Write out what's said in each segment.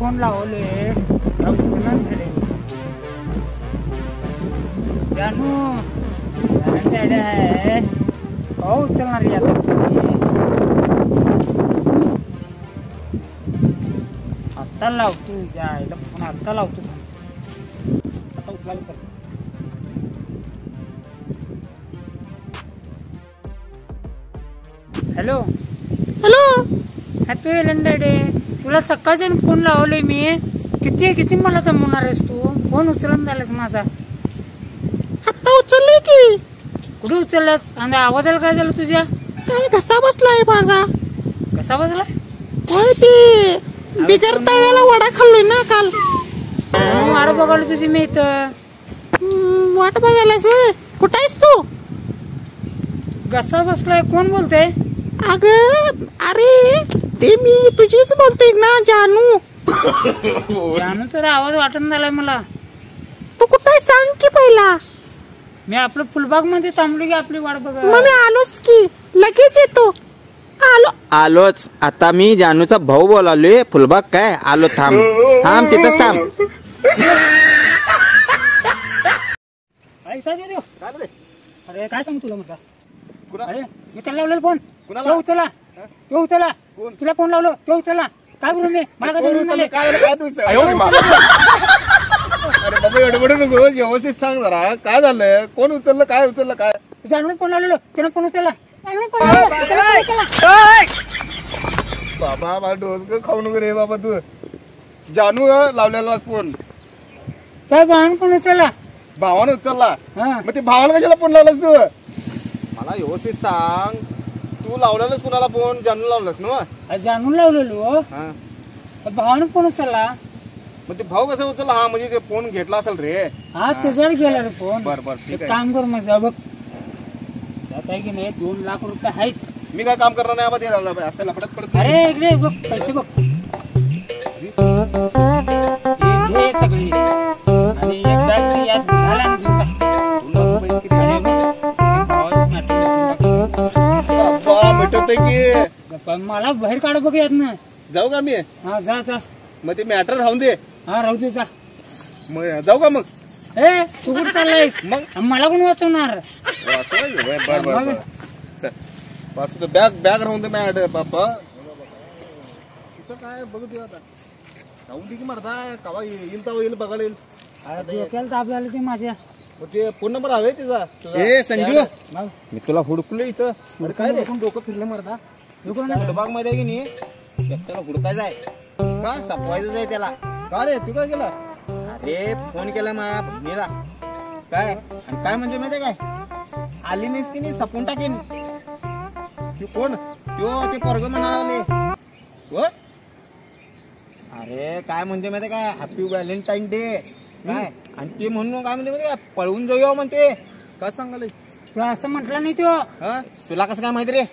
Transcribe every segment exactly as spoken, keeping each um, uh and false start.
Phone लावले उचलून झाले जानू डॅडे आहे हो उचलणार यार आता लावतो जायला फोन आता लावतो आता उचलायला कर हॅलो हॅलो तू डॅडे तुला सकाळचे फोन लावले मी किती किती मला जमवणार आहेस तू फोन उचलून झालास माझा आता उचलले की कुठे उचललास आणि आवाजाला काय झालं तुझ्या काय घसा बसलाय माझा कसा बसला होय ते बिगर तळ्याला वडा खाल्लोय ना काल वाट बघायला तुझी मी इथं वाट बघायलास होय कुठं आहेस तू घसा बसलाय कोण बोलतय अगं अरे ते मी तुझीच बोलतोय ना जानू जानू तर आवाज वाटून झालाय मला तू कुठे सांग की पहिला मी आपलं फुलबाग मध्ये थांबलो की आपली वाट बघ मग मी आलोच की लगेच येतो आलो आलोच आता मी जानूचा भाऊ बोलालोय फुलबाग काय आलो थांब थांब तिथंच थांब अरे काय सांग तुला म्हटलं अरे मी त्याला लावलेला फोन तो उचला तो उचला तुला फोन लावलो तो उचला काय करू मी मला अरे बाबा एवढं बडू नको व्यवस्थित सांग जरा काय झालं कोण उचललं काय उचललं काय जानून फोन लावलेलो त्यानं फोन उचलला बाबा मला डोस खाऊ नको रे बाबा तू जानू लावलेला फोन त्या भावानं फोन उचलला भावानं उचलला हा मग ते भावाला कशाला फोन लावलास तू मला व्यवस्थित सांग तू लावलेलास कुणाला फोन जानू लावलास ना जानून लावलेलो भावानं फोन उचलला मग ते भाऊ कसा उचलला हा म्हणजे ते फोन घेतला असेल रे हा त्याच्यावर गेला रे फोन बर बर ठीक आहे काम कर मग बघ त्यात आहे की नाही दोन लाख रुपये आहेत मी काय काम करणार नाही बाबा ते असं लफडत पडत अरे इकडे बघ पैसे बघ घे सगळी आणि एकदा यात झाला ना भेटवतोय की मला बाहेर काढ बघ यात ना जाऊ का मी हा जा जा मग ते मॅटर राहून दे हा राहू दे जा मग जाऊ का मग ए तू कुठं चाललायस मग मला कोण वाचवणार वाचतो बॅग बॅग राहून दे मॅड बाप्पा तिथं काय बघू दे आता राहून दे की मरता कवा येईल तेव्हा येईल बघायला येईल डोक्याला ताप झाला ते माझ्या मग ते फोन नंबर हवे तिचा ए संजू मी तुला हुडकलो इथं काय रे डोकं फिरलं मरता फुलबाग मध्ये आहे की नाही त्याला हुडकायचं आहे का सपवायचं आहे त्याला का रे तू काय केला अरे फोन केला माझ्या बहिणीला काय आणि काय म्हणजे माहिती काय आली नाहीस की नाही सपून टाकेन तू कोण तो ते पोरग म्हणाले हो अरे काय म्हणजे माहिती काय हॅपी व्हॅलेंटाईन डे काय आणि ते म्हणून काय म्हणते माहिती काय पळवून जाऊया म्हणते काय सांगाले तू असं म्हटलं नाही तो हा तुला कसं काय माहिती रे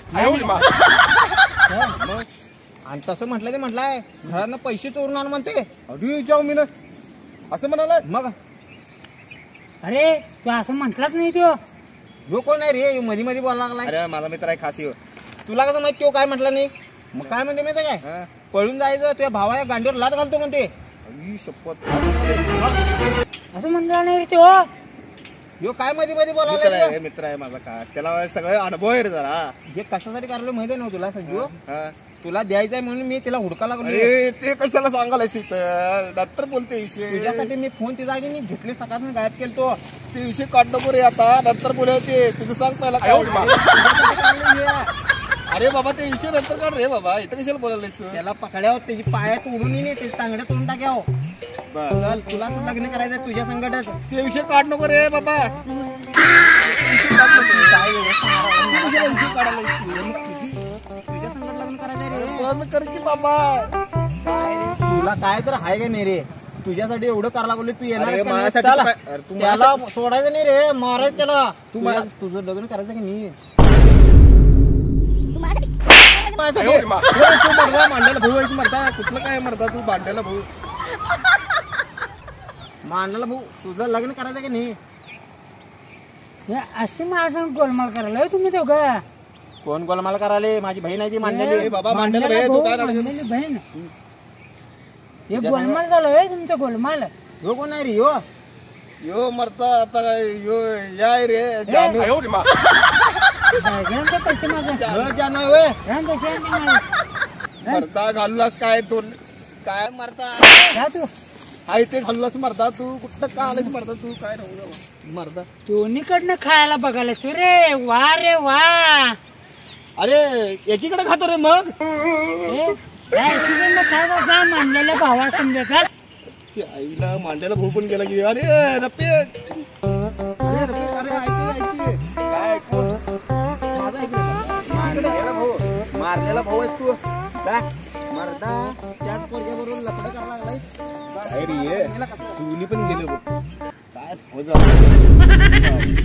आणि तसं म्हटलं ते म्हटलंय घरानं पैसे चोरून आण म्हणते अरे जाऊ मी ना असं म्हणाला मग अरे तू असं म्हटलंच नाही तो जो कोण आहे रे मध्ये मध्ये बोलायला लागलाय अरे मला मित्र आहे खासी तुला कसं माहिती तो काय म्हटलं नाही मग काय म्हणते माहिती काय पळून जायचं तुझ्या भावा गांडीवर लात घालतो म्हणते शपथ असं म्हणलं नाही रे तो यो काय मध्ये मध्ये बोलायला मित्र आहे माझा का त्याला सगळं अनुभव आहे रे जरा हे कशासाठी करायला माहिती आहे ना तुला संजू तुला द्यायचंय म्हणून मी तिला हुडका लागलो ते कशाला सांगायला नंतर बोलते विषय तुझ्यासाठी मी फोन ती जागी मी घेतले सकाळ गायब केलतो ते विषय काढ नको रे आता नंतर बोलवते तुझं सांग पहिला काय अरे बाबा ते विषय नंतर काढ रे बाबा इथं कशाला बोलायलास त्याला पकड्यावर त्याची पायात उडून येणे त्याची तांगड्या तोडून टाक्याव चल तुला लग्न करायचं तुझ्या संकटात ते विषय काढ नको रे बाबा तुझ्या संकट लग्न करायचं रे बंद कर की बाबा तुला काय तर आहे का नाही रे तुझ्यासाठी एवढं करायला लागलो तू येणार त्याला सोडायचं नाही रे मारायचं त्याला तू मला तुझं लग्न करायचं की नाही तू मरता मांडायला भाऊ आहेस मरता कुठलं काय मरता तू भांड्याला भाऊ मांडायला भाऊ तुझं लग्न करायचं की नाही असे माझं गोलमाल करायला तुम्ही दोघं कोण गोलमाल करायला माझी बहीण आहे ती मांडलेली बाबा मांडलेली बहीण बहीण हे गोलमाल झालं होय तुमचं गोलमाल. यो कोण आहे रे यो यो मरता आता यो याय रे ए, जानू घ्या पैसे माझं. यो जानू आहे होय. घ्या पैसे आणते माझे. मरता घाललास काय तू काय मरता घ्या तू. हाय ते घाललास मरता तू कुठं का आलास मरता तू काय राहू मरता दोन्हीकडनं खायला बघायला रे. वा रे वा. अरे एकीकडे खातो रे मग. ए, या एकीकडनं खायला जा मानलेल्या भावा समजायचा. आईला मांड्याला भोकून गेला की अरे रप्पे अरे रफिक, अरे ऐक रे, ऐक रे. काय ऐकू? माझा ऐक रे. मारलेला भाऊ मारलेला भाऊ आहेस तू जा मरदा त्याच पोरग्याबरोबर लफडं करायला लागलाय. काय रे तुम्ही पण गेले बघ काय हो जा